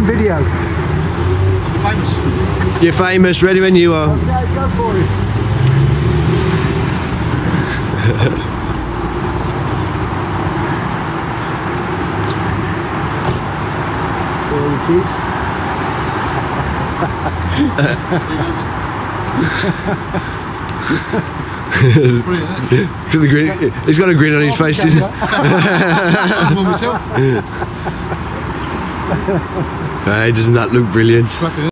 video. You're famous. You're famous, ready when you are. Okay, go for it. There it is. He's got a grin on his face. Hey, doesn't that look brilliant?